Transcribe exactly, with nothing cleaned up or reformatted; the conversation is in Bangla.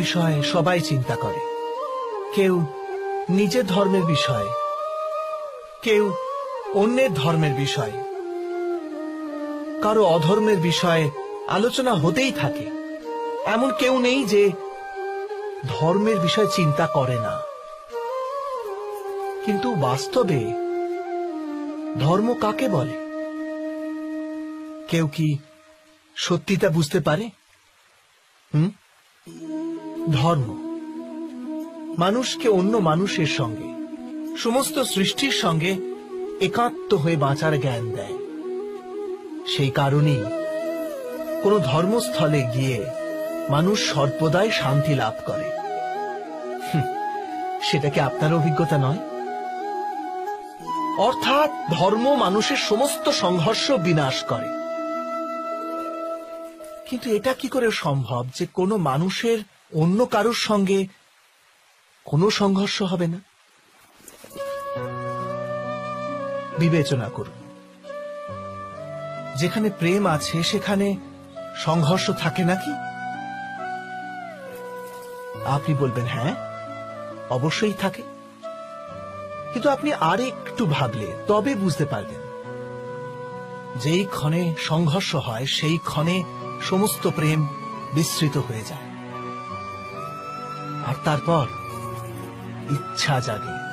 বিষয়ে সবাই চিন্তা করে, কেউ নিজের ধর্মের বিষয়ে, কেউ অন্যের ধর্মের বিষয়ে, কারো অধর্মের বিষয়ে আলোচনা হতেই থাকে। এমন কেউ নেই যে ধর্মের বিষয়ে চিন্তা করে না। কিন্তু বাস্তবে ধর্ম কাকে বলে? কেউ কি সত্যিটা বুঝতে পারে? হুম ধর্ম মানুষকে অন্য মানুষের সঙ্গে, সমস্ত সৃষ্টির সঙ্গে একাত্ম হয়ে বাঁচার জ্ঞান দেয়। সেই কারণেই কোন ধর্মস্থলে গিয়ে মানুষ সর্বদাই শান্তি লাভ করে। সেটা কি আপনার অভিজ্ঞতা নয়? অর্থাৎ ধর্ম মানুষের সমস্ত সংঘর্ষ বিনাশ করে। কিন্তু এটা কি করে সম্ভব যে কোনো মানুষের অন্য কারোর সঙ্গে কোনো সংঘর্ষ হবে না? বিবেচনা করুন, যেখানে প্রেম আছে সেখানে সংঘর্ষ থাকে নাকি? আপনি বলবেন হ্যাঁ, অবশ্যই থাকে। কিন্তু আপনি আর একটু ভাবলে তবে বুঝতে পারবেন, যেই ক্ষণে সংঘর্ষ হয় সেই ক্ষণে সমস্ত প্রেম বিস্মৃত হয়ে যায়, আর তারপর ইচ্ছা জাগে